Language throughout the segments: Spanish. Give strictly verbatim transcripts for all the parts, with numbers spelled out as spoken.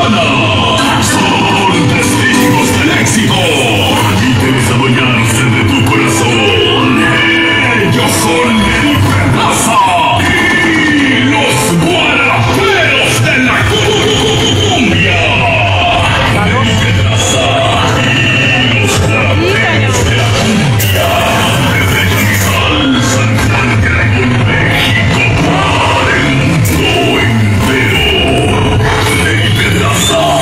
mexicana. Son testigos del éxito. Permítenos adueñarse de tu corazón. Ellos son el Hiperplaza y los guaraperos de la cumbia. El Hiperplaza y los guaraperos de la cumbia. Desde Camisal, San Juan, Crayon, México, para el mundo entero. El Hiperplaza.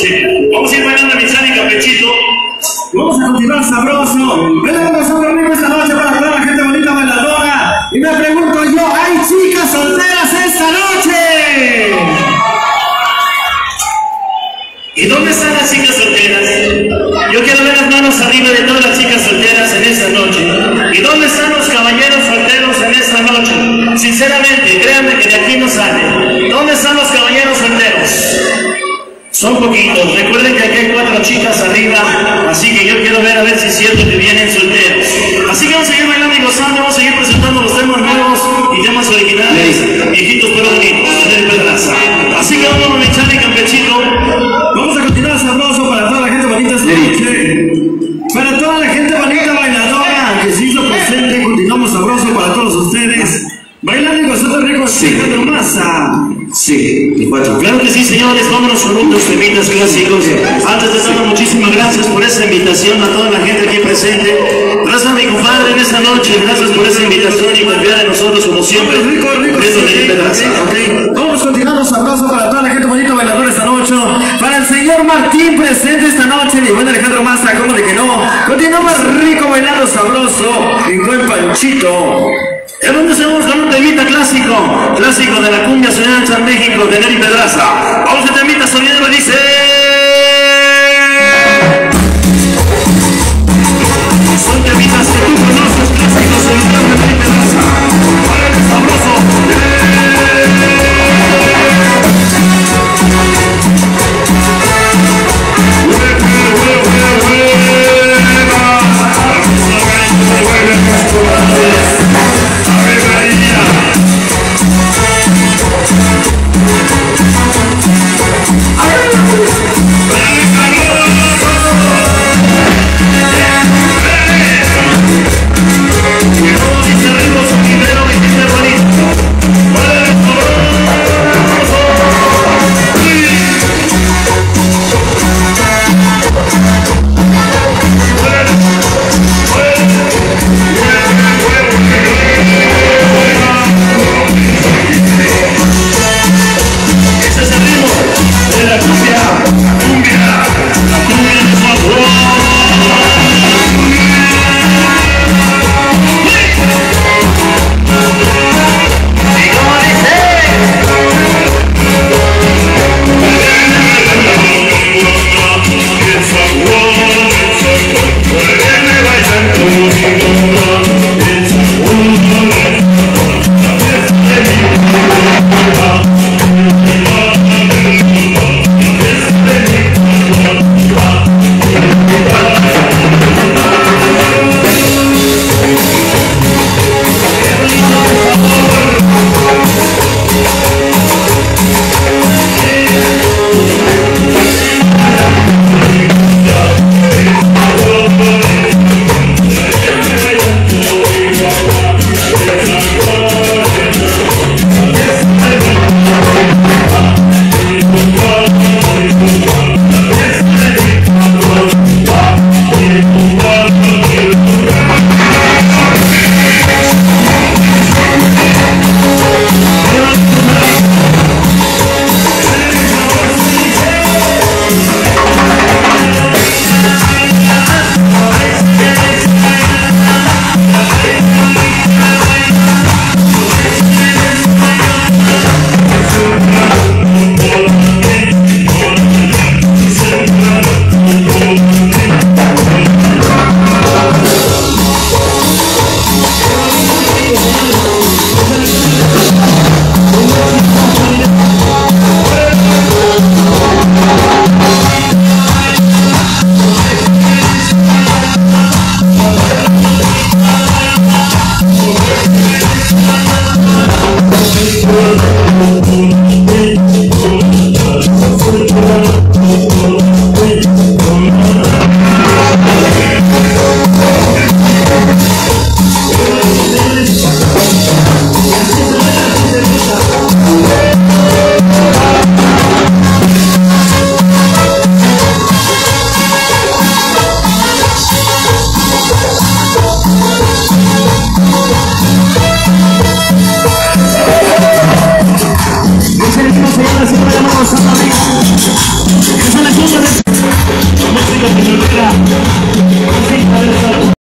sí. Vamos a ir bailando mi Chani Campechito. Vamos a continuar sabroso. Venimos a un amigo esta noche para toda la gente bonita bailadora. Y me pregunto yo, ¿hay chicas solteras esta noche? ¿Y dónde están las chicas solteras? Yo quiero ver las manos arriba de todas las chicas solteras en esta noche. ¿Y dónde están los caballeros solteros en esta noche? Sinceramente, créanme que de aquí no sale. ¿Dónde están los caballeros solteros? Son poquitos. Recuerden que aquí hay cuatro chicas arriba, así que yo quiero ver a ver si es cierto que vienen solteros. Así que vamos a seguir bailando y gozando, vamos a seguir presentando los temas nuevos y temas originales, viejitos pero bonitos, de Pedraza. Así que vamos a echar el Campechito. Vamos a continuar sabroso para toda la gente bonita esta noche. Para toda la gente bonita bailadora que se hizo presente, continuamos sabroso para todos ustedes. Bailando y gozando rico, sí. Masa. Sí, y cuatro. Claro que sí, señores, vámonos con unos temitas clásicos. Antes de todo, muchísimas gracias por esa invitación a toda la gente aquí presente. Gracias a mi compadre en esta noche, gracias por esa invitación y confiar en nosotros como siempre. Rico, rico, Eso sí, de okay, okay. Vamos continuando sabroso para toda la gente bonita bailadora esta noche. Para el señor Martín presente esta noche, mi buen Alejandro Massa, ¿cómo de que no? Continuamos rico bailando sabroso, mi buen Panchito. ¿De dónde estamos con un temita clásico? Clásico de la cumbia soñanza en México, de Neri Pedraza. Vamos a